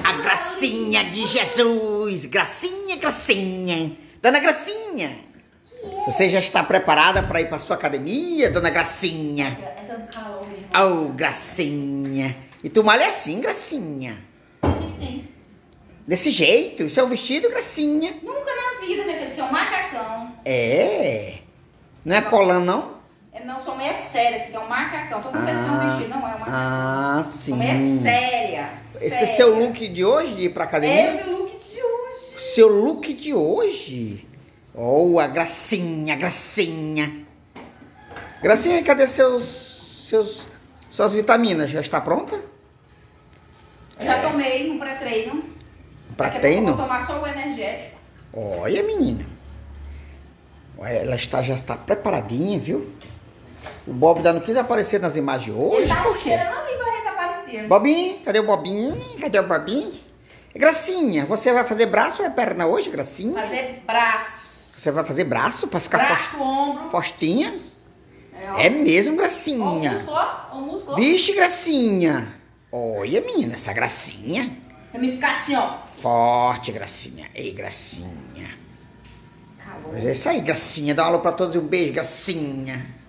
A gracinha de Jesus. Gracinha, gracinha. Dona Gracinha. Você já está preparada para ir para sua academia, Dona Gracinha? É tanto calor mesmo. Oh, Gracinha. E tu malha assim, Gracinha? O que tem? Desse jeito? Isso é um vestido, Gracinha? Nunca na vida, minha filha. Isso aqui é um macacão. É. Não é colã, não? Não, sou mulher séria. Isso aqui é um macacão. Todo mundo pensa que é um vestido. Não, é um macacão. Ah, sim. Sou mulher séria. Esse é seu look de hoje, de ir pra academia? É o meu look de hoje. Seu look de hoje? Oh, a Gracinha, a Gracinha. Gracinha, cadê suas vitaminas? Já está pronta? Eu já tomei um pré-treino. Pré-treino? Vou tomar só o energético. Olha, menina. Olha, ela já está preparadinha, viu? O Bob ainda não quis aparecer nas imagens hoje. Ele tá Por quê? esperando ali pra desaparecer. Bobinho, cadê o Bobinho? Cadê o Bobinho? Gracinha, você vai fazer braço ou é perna hoje, Gracinha? Fazer braço. Você vai fazer braço pra ficar Braço, ombro. fostinha? Ó. É mesmo, Ó, o Gracinha. músculo, ó. O músculo. Vixe, Gracinha. Olha, menina, essa Gracinha. Pra mim ficar assim, ó. Forte, Gracinha. Ei, Gracinha. Calor. Mas é isso aí, Gracinha. Dá uma alô pra todos e um beijo, Gracinha.